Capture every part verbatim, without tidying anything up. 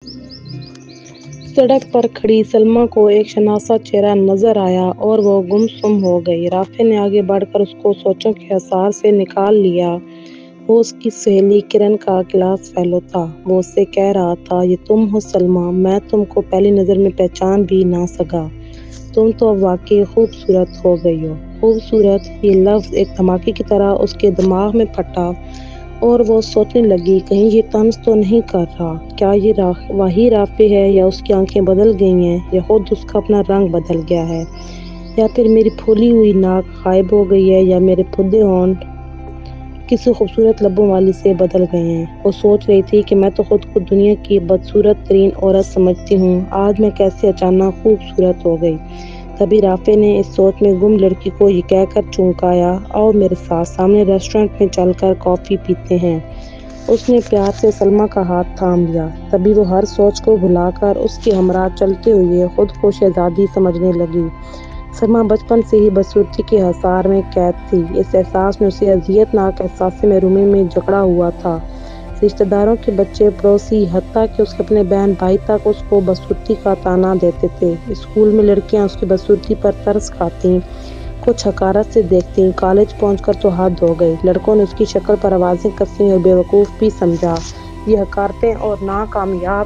سڑک پر کھڑی سلمیٰ کو ایک شناسا چہرہ نظر آیا اور وہ گم سم ہو گئی۔ رافع نے آگے بڑھ کر اس کو سوچوں کے حصار سے نکال لیا۔ وہ اس کی سہیلی کرن کا کلاس فیلو تھا۔ وہ اس سے کہہ رہا تھا، یہ تم ہو سلمیٰ، میں تم کو پہلی نظر میں پہچان بھی نہ سکا۔ تم تو اب واقعی خوبصورت ہو گئی ہو۔ خوبصورت، یہ لفظ ایک دھماکے کی طرح اس کے دماغ میں پھٹا اور وہ سوچنے لگی، کہیں یہ طنز تو نہیں کر رہا؟ کیا یہ وہی رافع ہے یا اس کی آنکھیں بدل گئی ہیں یا خود اس کا اپنا رنگ بدل گیا ہے؟ یا پھر میری پھولی ہوئی ناک غائب ہو گئی ہے یا میرے پھودے ہونٹ کسی خوبصورت لبوں والی سے بدل گئے ہیں؟ وہ سوچ رہی تھی کہ میں تو خود کو دنیا کی بدصورت ترین عورت سمجھتی ہوں، آج میں کیسے اچانک خوبصورت ہو گئی؟ تبھی رافع نے اس سوچ میں گم لڑکی کو یہ کہہ کر چونکایا، آؤ میرے ساتھ سامنے ریسٹورنٹ میں چل کر کافی پیتے ہیں۔ اس نے پیار سے سلمیٰ کا ہاتھ تھام لیا۔ تبھی وہ ہر سوچ کو بھلا کر اس کے ہمراہ چلتے ہوئے خود کو شہزادی سمجھنے لگی۔ سلمیٰ بچپن سے ہی بدصورتی کے حصار میں قید تھی۔ اس احساس نے اسے اذیت ناک احساسِ محرومی میں جکڑا ہوا تھا۔ رشتہ داروں کے بچے، پڑوسی، حتیٰ کہ اس کے اپنے بہن بھائی تک اس کو بدصورتی کا طعنہ دیتے تھے۔ اسکول میں لڑکیاں اس کی بدصورتی پر ترس کھاتیں، کچھ حقارت سے دیکھتیں۔ کالج پہنچ کر تو حد ہو گئی، لڑکوں نے اس کی شکل پر آوازیں کسیں اور بیوقوف بھی سمجھا۔ یہ حقارتیں اور ناکامیاب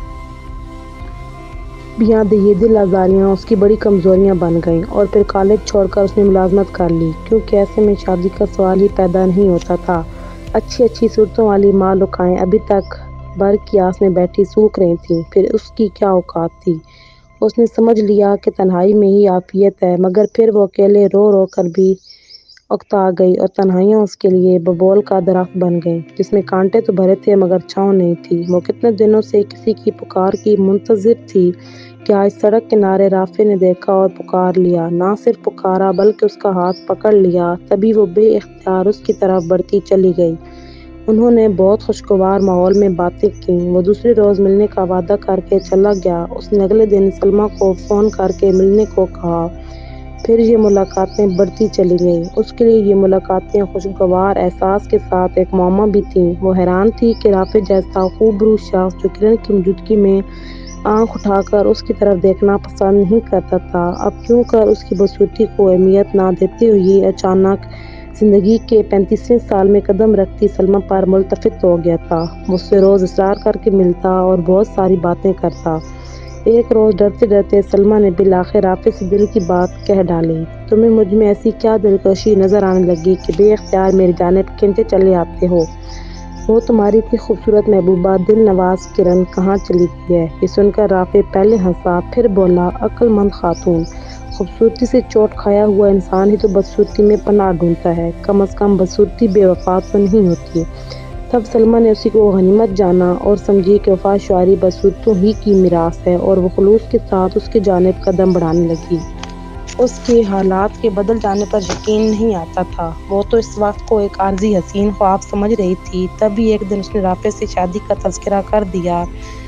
بیاں یہ دل آزاریاں اس کی بڑی کمزوریاں بن گئیں۔ اور پھر کالج چھوڑ کر اس نے ملازمت کر لی، کیونکہ ایسے میں شادی کا سوال ہی پیدا نہیں ہوتا تھا۔ اچھی اچھی صورتوں والی مالوکائیں ابھی تک بر کی آس میں بیٹھی سوکھ رہی تھیں، پھر اس کی کیا اوقات تھی؟ اس نے سمجھ لیا کہ تنہائی میں ہی عافیت ہے، مگر پھر وہ اکیلے رو رو کر بھی اکتا گئی اور تنہائیاں اس کے لیے ببول کا درخت بن گئیں، جس میں کانٹے تو بھرے تھے مگر چھاؤں نہیں تھی۔ وہ کتنے دنوں سے کسی کی پکار کی منتظر تھی کہ آج سڑک کنارے رافع نے دیکھا اور پکار لیا۔ نہ صرف پکارا بلکہ اس کا ہاتھ پکڑ لیا۔ تبھی وہ بے اختیار اس کی طرف بڑھتی چلی گئی۔ انہوں نے بہت خوشگوار ماحول میں باتیں کیں۔ وہ دوسرے روز ملنے کا وعدہ کر کے چلا گیا۔ اس نے اگلے دن سلمیٰ کو فون کر کے ملنے کو کہا۔ پھر یہ ملاقاتیں بڑھتی چلی گئیں۔ اس کے لیے یہ ملاقاتیں خوشگوار احساس کے ساتھ ایک معمہ بھی تھیں۔ وہ حیران تھی کہ رافع جیسا خوبرو شخص جو کرن کی موجودگی میں آنکھ اٹھا کر اس کی طرف دیکھنا پسند نہیں کرتا تھا، اب کیوں کر اس کی بدصورتی کو اہمیت نہ دیتے ہوئے اچانک زندگی کے پینتیسویں سال میں قدم رکھتی سلمیٰ پر ملتفت ہو گیا تھا۔ وہ اس سے روز اصرار کر کے ملتا اور بہت ساری باتیں کرتا۔ ایک روز ڈرتے ڈرتے سلمیٰ نے بالآخر رافع سے دل کی بات کہہ ڈالی، تمہیں مجھ میں ایسی کیا دلکشی نظر آنے لگی کہ بے اختیار میری جانب کھنچے چلے آتے ہو؟ وہ تمہاری اتنی خوبصورت محبوبہ دل نواز کرن کہاں چلی گئی ہے؟ یہ سن کر رافع پہلے ہنسا، پھر بولا، عقل مند خاتون، خوبصورتی سے چوٹ کھایا ہوا انسان ہی تو بدصورتی میں پناہ ڈھونڈتا ہے، کم از کم بدصورتی بے وفا تو نہیں ہوتی۔ تب سلمیٰ نے اسی کو غنیمت جانا اور سمجھی کہ وفا شعاری بدصورتوں ہی کی میراث ہے، اور وہ خلوص کے ساتھ اس کی جانب قدم بڑھانے لگی۔ اس کے حالات کے بدل جانے پر یقین نہیں آتا تھا۔ وہ تو اس وقت کو ایک عارضی حسین خواب سمجھ رہی تھی۔ تبھی ایک دن اس نے رافع سے شادی کا تذکرہ کر دیا۔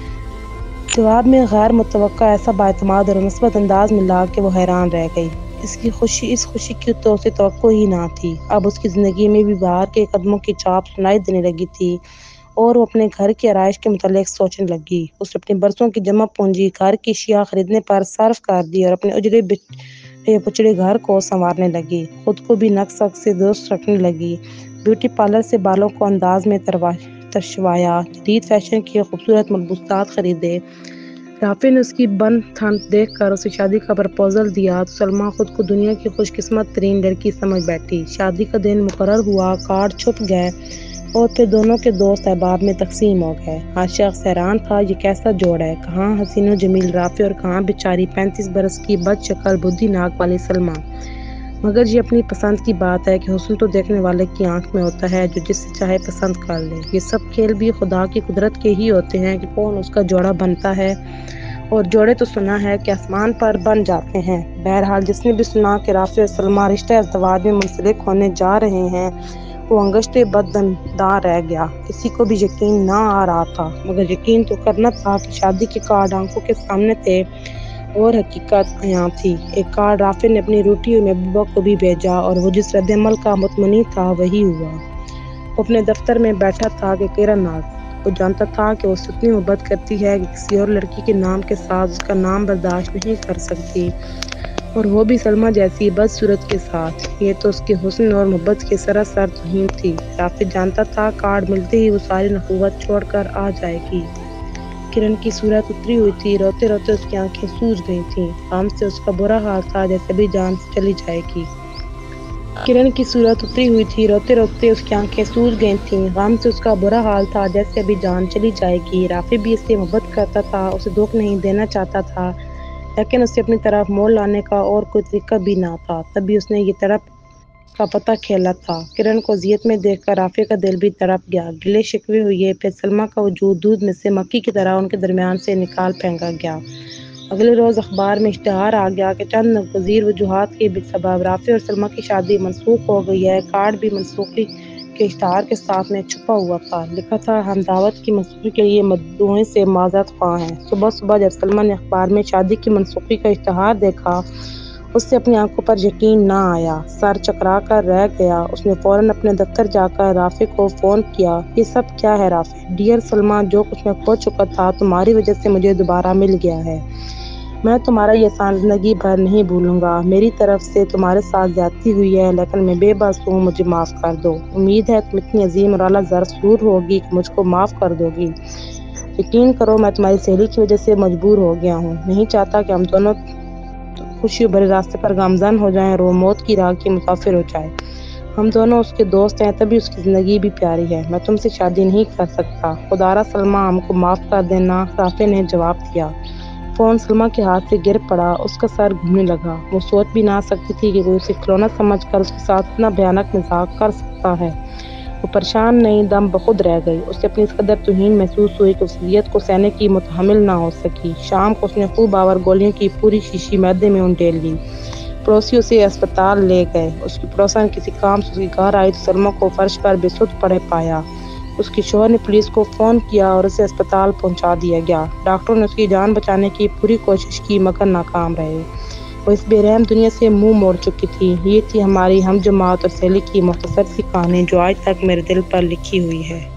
جواب میں غیر متوقع ایسا بااعتماد اور مثبت انداز ملا کہ وہ حیران رہ گئی۔ اس کی خوشی اس خوشی کی تو اسے توقع ہی نہ تھی۔ اب اس کی زندگی میں بھی بہار کے قدموں کی چاپ سنائی دینے لگی تھی اور وہ اپنے گھر کی آرائش کے متعلق سوچنے لگی۔ اس نے اپنی برسوں کی جمع پونجی گھر کی اشیاء خریدنے پر صرف کر دی اور اپنے اجڑے پچڑے گھر کو سنوارنے لگی۔ خود کو بھی نک سک سے درست رکھنے لگی۔ بیوٹی پارلر سے بالوں کو انداز میں تراشوایا، جدید فیشن کے خوبصورت ملبوسات خریدے۔ رافع نے اس کی بن ٹھن دیکھ کر اسے شادی کا پرپوزل دیا تو سلمیٰ خود کو دنیا کی خوش قسمت ترین لڑکی سمجھ بیٹھی۔ شادی کا دن مقرر ہوا، کارڈ چھپ گئے اور پھر دونوں کے دوست احباب میں تقسیم ہو گئے۔ ہر شخص حیران تھا، یہ کیسا جوڑا ہے؟ کہاں حسین و جمیل رافع اور کہاں بیچاری پینتیس برس کی بد شکل بدھی ناک والی سلمیٰ؟ مگر یہ اپنی پسند کی بات ہے کہ حسن تو دیکھنے والے کی آنکھ میں ہوتا ہے، جو جسے چاہے پسند کر لے۔ یہ سب کھیل بھی خدا کی قدرت کے ہی ہوتے ہیں کہ کون اس کا جوڑا بنتا ہے، اور جوڑے تو سنا ہے کہ آسمان پر بن جاتے ہیں۔ بہرحال جس نے بھی سنا کہ رافع اور سلمیٰ رشتہ ازدواج میں منسلک ہونے جا رہے ہیں، وہ انگشت بدداں رہ گیا۔ کسی کو بھی یقین نہ آ رہا تھا، مگر یقین تو کرنا تھا کہ شادی کے کارڈ آنکھوں کے سامنے تھے اور حقیقت عیاں تھی۔ ایک کارڈ رافع نے اپنی روٹھی ہوئی محبوبہ کو بھی بھیجا اور وہ جس رد عمل کا متمنی تھا وہی ہوا۔ وہ اپنے دفتر میں بیٹھا تھا کہ کرن آ کو جانتا تھا کہ وہ اس سے اتنی محبت کرتی ہے کہ کسی اور لڑکی کے نام کے ساتھ اس کا نام برداشت نہیں کر سکتی، اور وہ بھی سلمیٰ جیسی بدصورت کے ساتھ۔ یہ تو اس کے حسن اور محبت کی سراسر توہین تھی۔ رافع جانتا تھا کارڈ ملتے ہی وہ ساری نخوت چھوڑ کر آ جائے گی۔ کرن کی صورت اتری ہوئی تھی، روتے روتے اس کی آنکھیں سوج گئی تھیں، غم سے اس کا برا حال تھا جیسے ابھی جان سے چلی جائے گی۔ کرن کی صورت اتری ہوئی تھی، روتے روتے اس کی آنکھیں سوج گئی تھیں، غم سے اس کا برا حال تھا جیسے ابھی جان چلی جائے گی۔ رافع بھی اس سے محبت کرتا تھا، اسے دکھ نہیں دینا چاہتا تھا، لیکن اسے اپنی طرف موڑ لانے کا اور کوئی طریقہ بھی نہ تھا، تبھی اس نے یہ تڑپ کا پتہ کھیلا تھا۔ کرن کو اذیت میں دیکھ کر رافع کا دل بھی تڑپ گیا، گلے شکوے ہوئے، پھر سلمیٰ کا وجود دودھ میں سے مکھی کی طرح ان کے درمیان سے نکال پھینکا گیا۔ اگلے روز اخبار میں اشتہار آ گیا کہ چند ناگزیر وجوہات کے سبب رافع اور سلمیٰ کی شادی منسوخ ہو گئی ہے۔ کارڈ بھی منسوخی کے اشتہار کے ساتھ میں چھپا ہوا تھا، لکھا تھا: ہم دعوت کی منسوخی کے لیے مدعوئیں سے معذرت خواہ ہیں۔ صبح صبح جب سلمیٰ نے اخبار میں شادی کی منسوخی کا اشتہار دیکھا، اس سے اپنی آنکھوں پر یقین نہ آیا، سر چکرا کر رہ گیا۔ اس نے فوراً اپنے دفتر جا کر رافع کو فون کیا۔ یہ سب کیا ہے رافع؟ ڈیئر سلمیٰ، جو کچھ میں کھو چکا تھا تمہاری وجہ سے مجھے دوبارہ مل گیا ہے۔ میں تمہارا یہ احسان زندگی بھر نہیں بھولوں گا۔ میری طرف سے تمہارے ساتھ زیادتی ہوئی ہے، لیکن میں بے بس ہوں، مجھے معاف کر دو۔ امید ہے تم اتنی عظیم اور اعلیٰ ذرا سرور ہوگی کہ مجھ کو معاف کر دو گی۔ یقین کرو میں تمہاری سہیلی کی وجہ سے مجبور ہو گیا ہوں، نہیں چاہتا کہ ہم دونوں خوشیوں بھرے راستے پر گامزن ہو جائیں اور وہ موت کی راہ کی مسافر ہو جائے۔ ہم دونوں اس کے دوست ہیں، تبھی اس کی زندگی بھی پیاری ہے۔ میں تم سے شادی نہیں کر سکتا، خدا را سلمیٰ ہم کو معاف کر دینا۔ رافع نے جواب دیا۔ فون سلمیٰ کے ہاتھ سے گر پڑا، اس کا سر گھومنے لگا۔ وہ سوچ بھی نہ سکتی تھی کہ کوئی اسے کھلونا سمجھ کر اس کے ساتھ اتنا بھیانک مذاق کر سکتا ہے۔ وہ پریشان نہیں، دم بخود رہ گئی۔ اسے اپنی اس قدر توہین محسوس ہوئی کہ اس اذیت کو سہنے کی متحمل نہ ہو سکی۔ شام کو اس نے خوب آور گولیوں کی پوری شیشی معدے میں انڈیل لی۔ پڑوسی اسے اسپتال لے گئے۔ اس کی پڑوسن کسی کام سے اس کے گھر آئی تو سلمیٰ کو فرش پر بے سدھ پڑے پایا۔ اس کے شوہر نے پولیس کو فون کیا اور اسے اسپتال پہنچا دیا گیا۔ ڈاکٹروں نے اس کی جان بچانے کی پوری کوشش کی مگر ناکام رہے۔ وہ اس بے رحم دنیا سے منہ موڑ چکی تھی۔ یہ تھی ہماری ہم جماعت اور سہیلی کی مختصر سی کہانی جو آج تک میرے دل پر لکھی ہوئی ہے۔